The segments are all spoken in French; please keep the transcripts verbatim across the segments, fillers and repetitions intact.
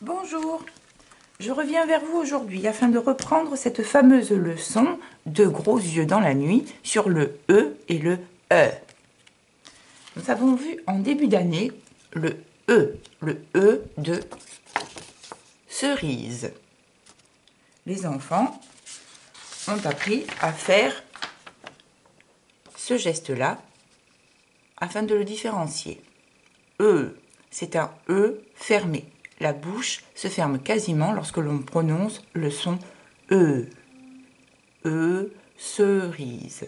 Bonjour, je reviens vers vous aujourd'hui afin de reprendre cette fameuse leçon de gros yeux dans la nuit sur le E et le E. Nous avons vu en début d'année le E, le E de cerise. Les enfants ont appris à faire ce geste-là afin de le différencier. E, c'est un E fermé. La bouche se ferme quasiment lorsque l'on prononce le son E. E, cerise.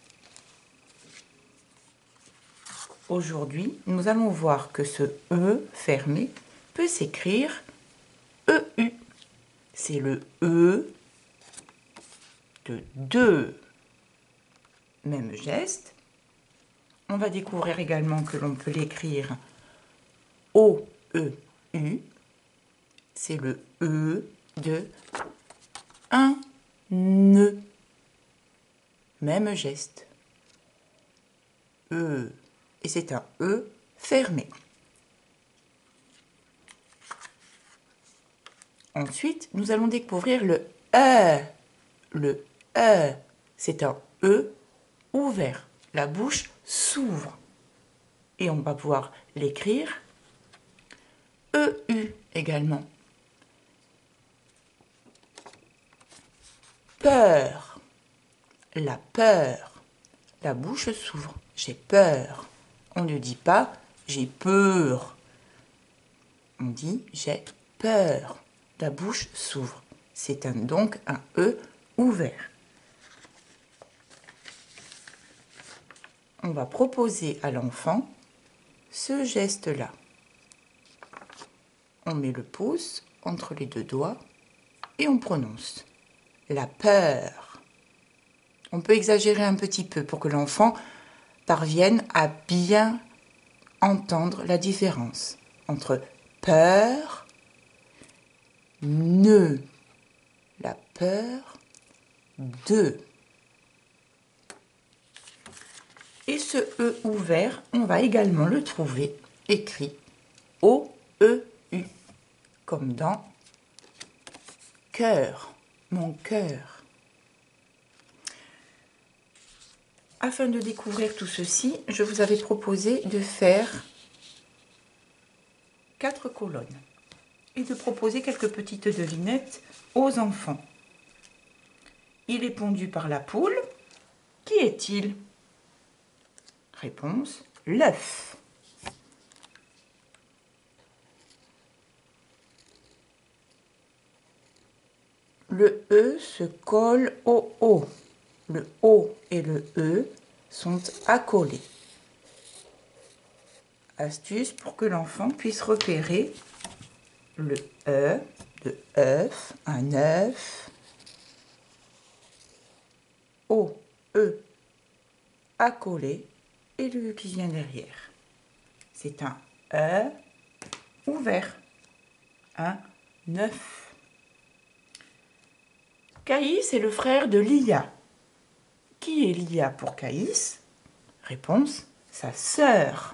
Aujourd'hui, nous allons voir que ce E fermé peut s'écrire E U. C'est le E de deux. Même geste. On va découvrir également que l'on peut l'écrire O E U. C'est le E de un nœud. Même geste. E. Et c'est un E fermé. Ensuite, nous allons découvrir le E. Le E. C'est un E ouvert. La bouche s'ouvre. Et on va pouvoir l'écrire E U également. Peur. La peur. La bouche s'ouvre. J'ai peur. On ne dit pas j'ai peur. On dit j'ai peur. La bouche s'ouvre. C'est un, donc un E ouvert. On va proposer à l'enfant ce geste-là. On met le pouce entre les deux doigts et on prononce la peur. On peut exagérer un petit peu pour que l'enfant parvienne à bien entendre la différence entre peur, ne, la peur de. Et ce E ouvert, on va également le trouver écrit O E U, comme dans cœur, mon cœur. Afin de découvrir tout ceci, je vous avais proposé de faire quatre colonnes et de proposer quelques petites devinettes aux enfants. Il est pondu par la poule. Qui est-il? Réponse, l'œuf. Le E se colle au O. Le O et le E sont accolés. Astuce pour que l'enfant puisse repérer le E de œuf, un œuf. O, E, accolé et le E qui vient derrière. C'est un E ouvert, un œuf. Caïs est le frère de Lia. Qui est Lia pour Caïs? Réponse, sa sœur.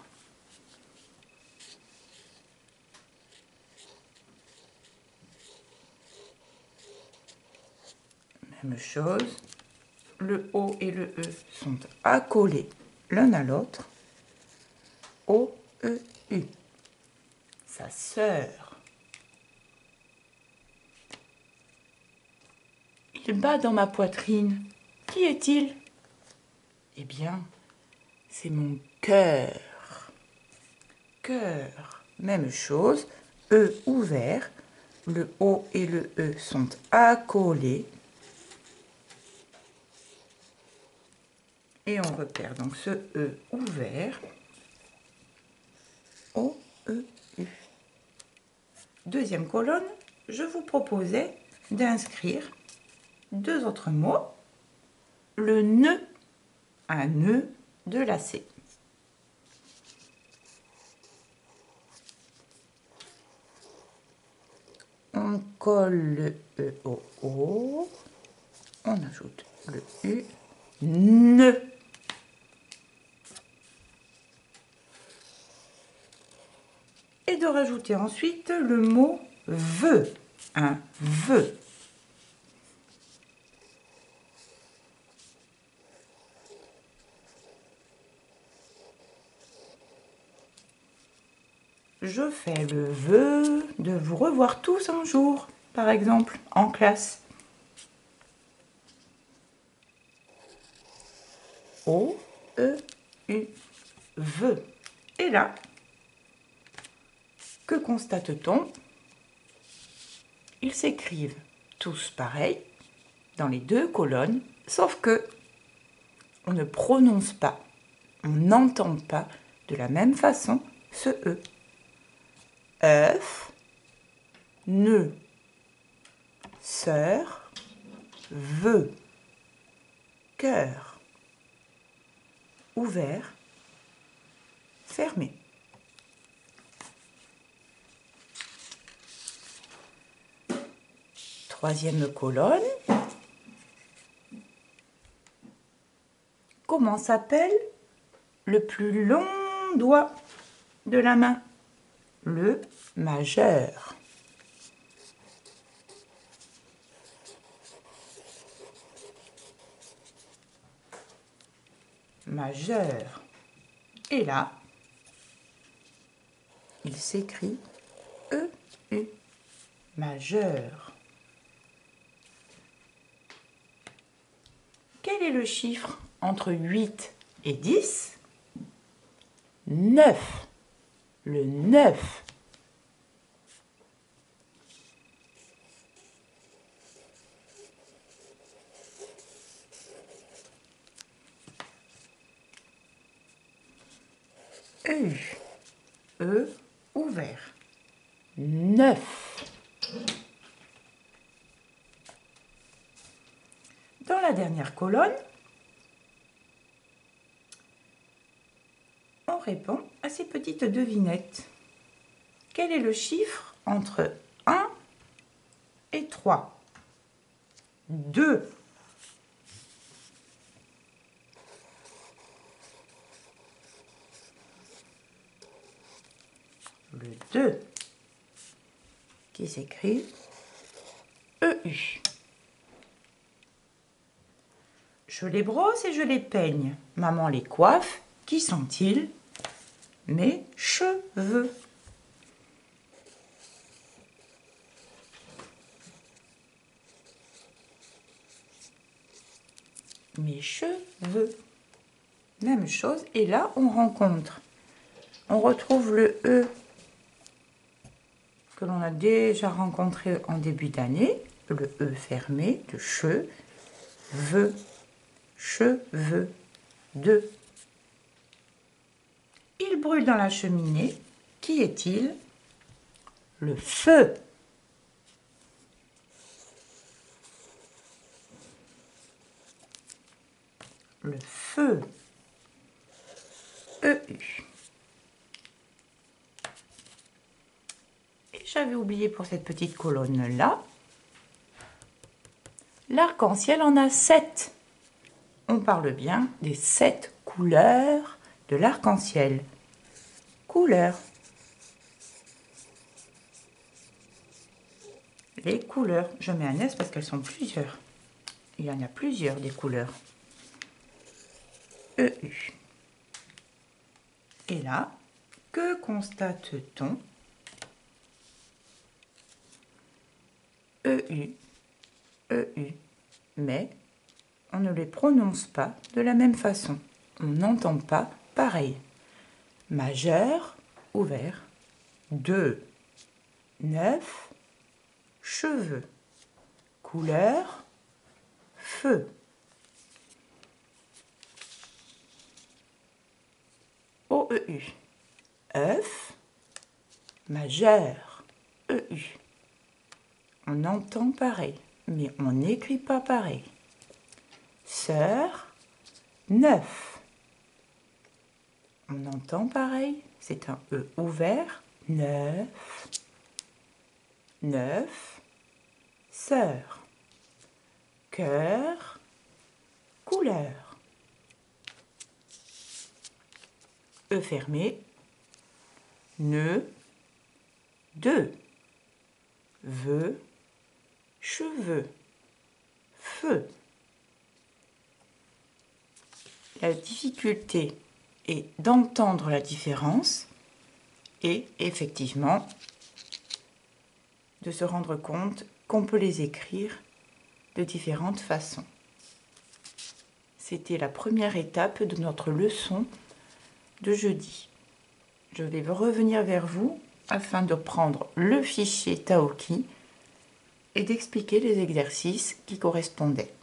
Même chose, le O et le E sont accolés l'un à l'autre. O, E, U. Sa sœur. Il bat dans ma poitrine. Qui est-il? Eh bien, c'est mon cœur. Cœur. Même chose, E ouvert. Le O et le E sont accolés. Et on repère donc ce E ouvert. O, E, U. Deuxième colonne, je vous proposais d'inscrire deux autres mots. Le nœud, un nœud de lacet. On colle le E au O. On ajoute le U. Nœud. Et de rajouter ensuite le mot veut, un veut. Je fais le vœu de vous revoir tous un jour, par exemple, en classe. O, E, U, veut. Et là, que constate-t-on? Ils s'écrivent tous pareil dans les deux colonnes, sauf que on ne prononce pas, on n'entend pas de la même façon ce E. œuf, nœud, sœur, veut, cœur, ouvert, fermé. Troisième colonne. Comment s'appelle le plus long doigt de la main? Le majeur. Majeur. Et là, il s'écrit E U, majeur. Quel est le chiffre entre huit et dix? neuf. Le neuf. E, E ouvert. neuf. Dans la dernière colonne, on répond à ces petites devinettes. Quel est le chiffre entre un et trois? deux. Le deux qui s'écrit E U. Je les brosse et je les peigne. Maman les coiffe. Qui sont-ils? Mes cheveux. Mes cheveux. Même chose. Et là, on rencontre. On retrouve le E que l'on a déjà rencontré en début d'année. Le E fermé de che, veut, cheveux, de. Il brûle dans la cheminée. Qui est-il? Le feu. Le feu. E U. Et j'avais oublié pour cette petite colonne-là, l'arc-en-ciel en a sept. On parle bien des sept couleurs de l'arc-en-ciel. Couleurs. Les couleurs. Je mets un S parce qu'elles sont plusieurs. Il y en a plusieurs des couleurs. E U. Et là, que constate-t-on? E U, E U, mais on ne les prononce pas de la même façon. On n'entend pas pareil. Majeur, ouvert. deux, neuf, cheveux. Couleur, feu. O E U. œuf, majeur, E U. On entend pareil, mais on n'écrit pas pareil. Sœur, neuf. On entend pareil, c'est un E ouvert, neuf. Neuf, sœur. Cœur, couleur. E fermé, nœud, deux. veux, cheveux, feu. La difficulté est d'entendre la différence et effectivement de se rendre compte qu'on peut les écrire de différentes façons. C'était la première étape de notre leçon de jeudi. Je vais revenir vers vous afin de prendre le fichier Taoki et d'expliquer les exercices qui correspondaient.